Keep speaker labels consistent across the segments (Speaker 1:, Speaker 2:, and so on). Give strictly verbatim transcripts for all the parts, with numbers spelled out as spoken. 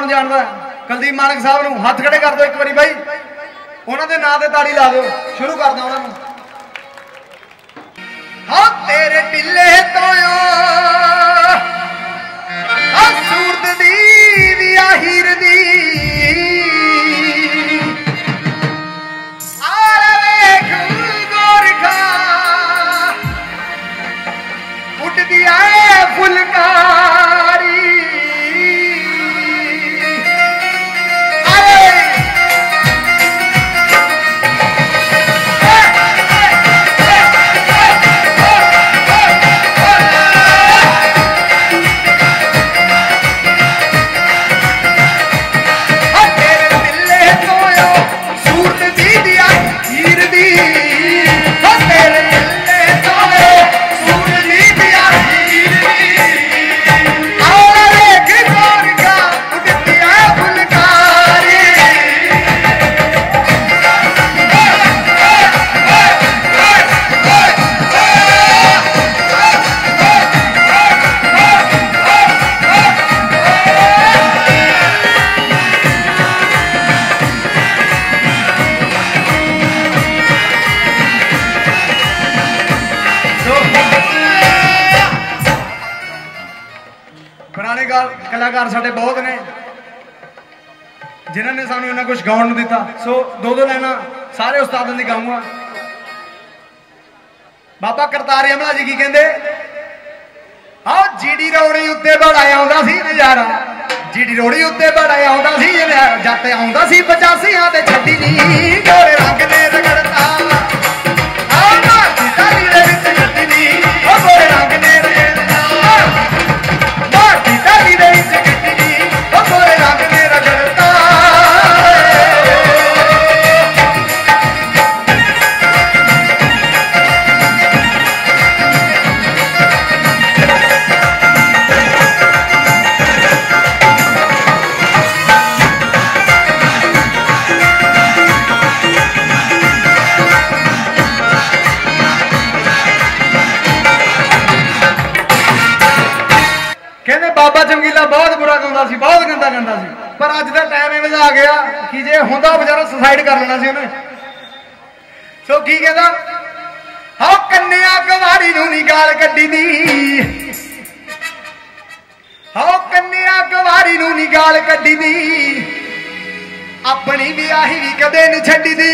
Speaker 1: कौन जानता है? कुलदीप मानक साहब नूं हथ खड़े कर दो एक बारी भाई, उन्होंने नाम ते ताड़ी ला दो। शुरू कर दो उन्होंने। हाँ तेरे टिल्ले तो सूरत दी दिया हीर दी गोरखा उठ दिया फुलकारी कलाकार साडे बहुत ने जिन्होंने सानू इन्ना कुछ गाउण नूं दिता। सो दो दो लाइना सारे उस्तादां दी गाऊंगा। बाबा करतार यमला जी की कहंदे, आओ जीडी रोड़ी उत्ते बड़ा आउंदा सी नज़ारा, जीडी रोड़ी उत्ते बड़ा आउंदा सी नज़ारा, जट आउंदा सी पचासियां ते छड्डी नी गोरे रंग ने रगड़ता आओ ना सीता दी दे विच छड्डी नी ओ गोरे रंग ने बाबा चमकीला बहुत बुरा गाँदा सी, बहुत गंदा गाँदा सी, पर अज का टाइम इवें आ गया कि जे होंदा बेचारा सुसाइड कर लेना सी उन्हें। सो की कहता, हाँ कन्या कुमारी नूं नी गाल कड्डी दी, हाँ कन्या कुमारी नूं नी गाल कड्डी दी, अपनी विआही भी कदे नहीं छड्डी दी।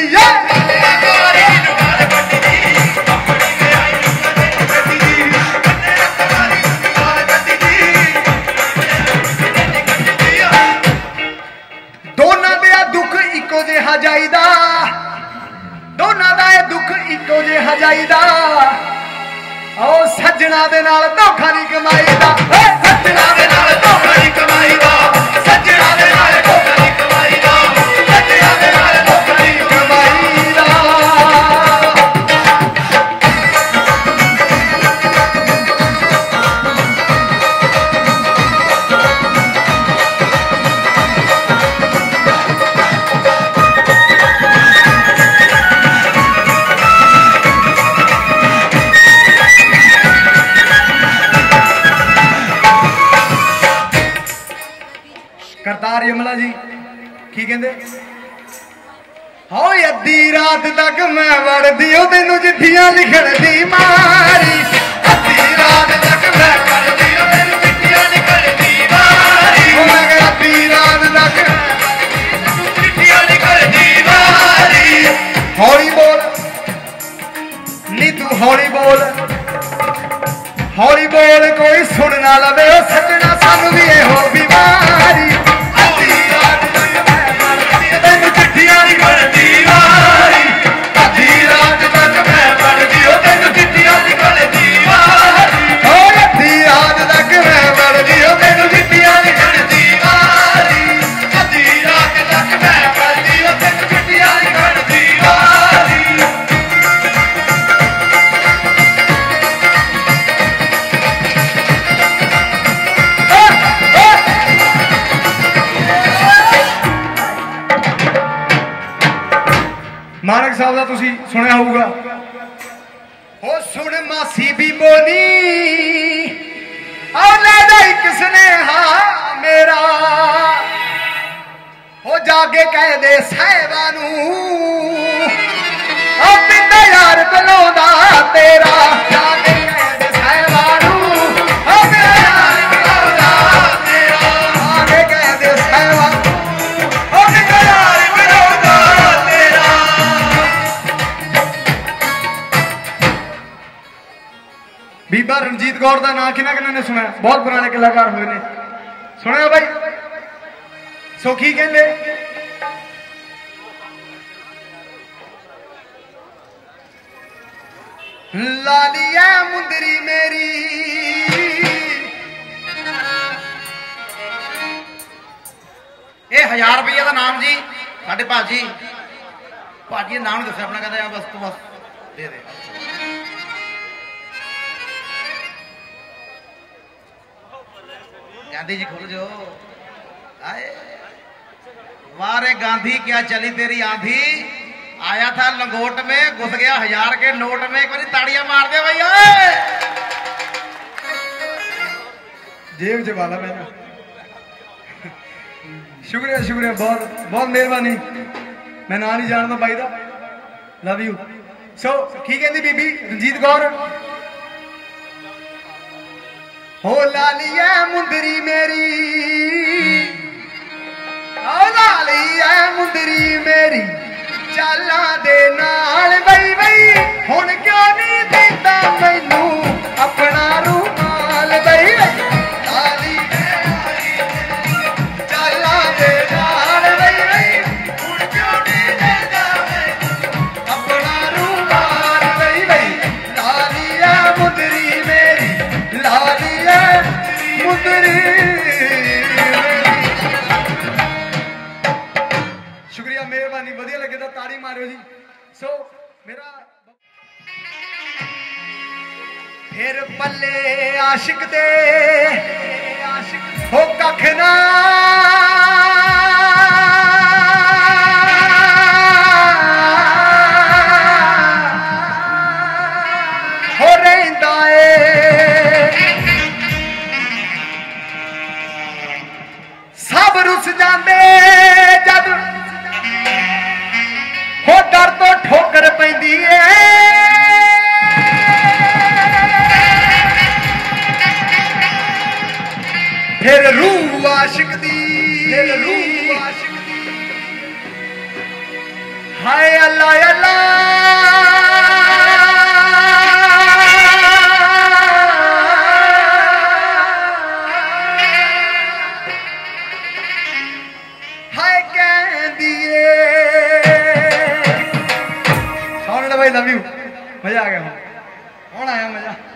Speaker 1: इको जिहा जाईदा दोनों का दुख इको जिहा जाईदा, आओ सज्जना दे नाल धोखा नहीं कमाईदा, सज्जना दे नाल धोखा नहीं कमाईदा, सज्जना दे नाल धोखा नहीं कमाईदा, सज्जना दे नाल धोखा नहीं कमाईदा। करतार यमला जी की कहते, हाँ अद्धी रात तक मैं वड़दी तेनू चिट्ठियां लिखण दी मारी, अद्धी रात तक मैं वड़दी तेनू चिट्ठियां लिखण दी मारी, मैं अद्धी रात तक चिट्ठियां लिखण दी मारी। हौली बोल नी तू हौली बोल, हौली बोल कोई सुन ना लवे, सजना सानू भी हो बीमारी। मानक साहब का तुसी सुनिया होगा, हो सुन मासी भी बोनी एक स्नेहा मेरा हो जाके कह दे साहिबा नू ओ पिंडा यार बुलाउंदा तेरा जाके कह दे साहिबा नू ओ पिंडा यार बुलाउंदा तेरा आगे कह दे साहिबा ओ पिंडा यार बुलाउंदा तेरा। बीबा रणजीत कौर का नाम किना किना ने सुना? बहुत पुराने कलाकार हुए ने, सुने भाई? सो की कहते लालिया मुंदरी मेरी
Speaker 2: ये हजार रुपये का नाम जी साढ़े भाजी भाजी नाम दस अपना कहते बस तू बस दे दे। गांधी जी खोल जो आए वारे गांधी क्या चली तेरी आंधी, आया था लंगोट में घुस गया हजार के नोट में, एक बार ताड़ियां मार दे भैया।
Speaker 1: जेब च वाला मैंने शुक्रिया शुक्रिया बहुत बहुत मेहरबानी। मैं ना नहीं जानता भाई दा, लव यू। सो की कहती बीबी रंजीत कौर हो लालिया मुंदरी मेरी लालिया मुंदरी मेरी चाला दे नाल बई बई हुण क्यों नहीं देता मैनू अपना रूमाल बई बई लाली चाला दे नाल बई बई हुण क्यों नहीं देता मैनू अपना रूमाल बई बई लालिया मुंदरी मेरी लालिया मुंदरी। शुक्रिया मेहरबानी, वधिया लगे तो ताड़ी मारो जी। सो मेरा फिर पल्ले आशिक दे हो कख ना हो रहिंदा ए सब रुस जांदे जद हो डर तो ठोकर पैंदी है फिर रूह आशिक दी फिर रूह आशिक दी हाय अल्लाह अल्लाह हाय कहंदी भाई लव यू। मजा आ गया, कौन आया मजा?